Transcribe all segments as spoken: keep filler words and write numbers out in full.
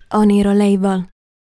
Oniro Label.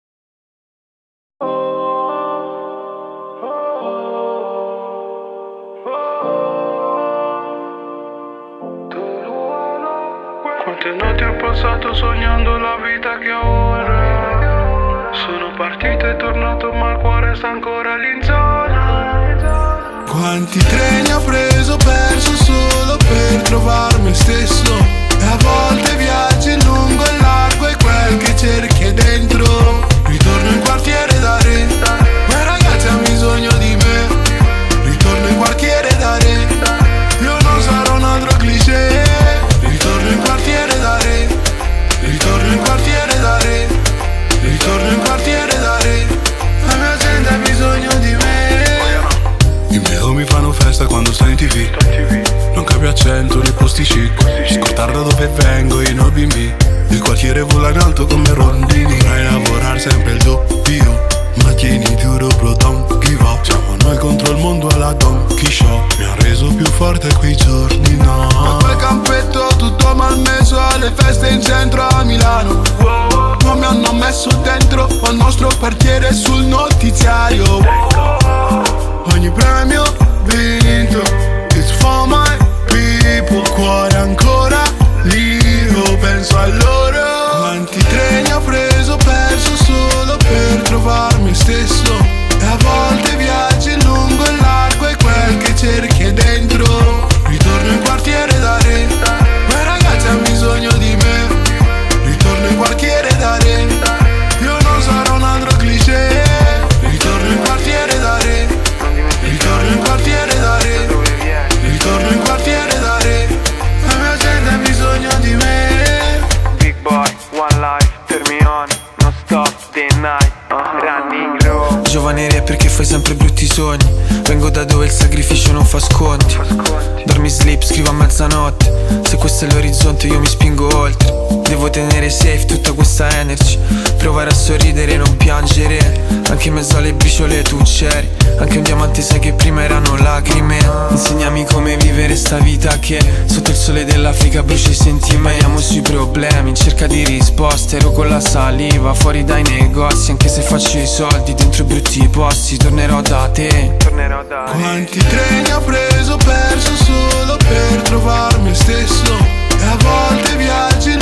Quante notti ho passato sognando la vita che ho ora. Sono partito e tornato ma il cuore sta ancora lì in zona. Quanti treni ho preso, perso solo per trovare me stesso. E a volte viaggi lungo e largo e quel che cerchi è dentro. Ritorno in quartiere da re, quel ragazzo ha bisogno di me. Ritorno in quartiere da re, io non sarò un altro cliché. Ritorno in quartiere da re, ritorno in quartiere da re, ritorno in quartiere da re. La mia gente ha bisogno di me. I miei mi fanno festa quando sto in tv. Non cambio accento nei posti chic. Scortar da dove vengo io non bimbi. Il quartiere vola in alto come rondini. Vorrei lavorare sempre il doppio. Ma tieni duro bro, don't give up. Siamo noi contro il mondo alla Don Quixote. Mi ha reso più forte quei giorni, no. Ma quel campetto tutto malmesso alle feste in centro a Milano. Non mi hanno messo dentro al nostro quartiere sul notiziario. Ogni premio vinto, it's for my people. Cuore ancora lì, io penso a loro. Quanti treni ho preso, perso solo per trovare me stesso. E a volte viaggi lungo e largo e quel che cerchi è dentro. Ritorno in quartiere da re, quel ragazzo ha bisogno di me. Ritorno in quartiere da re, io non sarò un altro cliché. Ritorno in quartiere da re, ritorno in quartiere da re, ritorno in quartiere da re. La mia gente ha bisogno di me. Big boy, one life, turn me on, non stop, day and night, uh, running low. Giovane re perché fai sempre brutti sogni. Vengo da dove il sacrificio non fa sconti. Dormi sleep, scrivo a mezzanotte. Se questo è l'orizzonte io mi spingo oltre. Devo tenere safe tutta questa energy. Provare a sorridere e non piangere. Anche in mezzo alle briciole tu c'eri. Anche un diamante sai che prima erano lacrime. Insegnami come vivere sta vita che sotto il sole dell'Africa brucia i sentimenti. Andiamo sui problemi in cerca di risposte. Ero con la saliva fuori dai negozi. Anche se faccio i soldi dentro i brutti posti. Tornerò da te, tornerò da te. Quanti treni ho preso, perso solo per trovare me stesso. E a volte viaggi